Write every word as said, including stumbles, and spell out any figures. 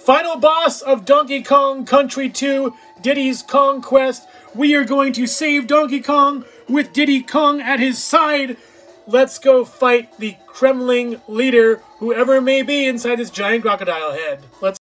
Final boss of Donkey Kong Country two, Diddy's Kong Quest. We are going to save Donkey Kong with Diddy Kong at his side. Let's go fight the Kremling leader, whoever may be inside this giant crocodile head. Let's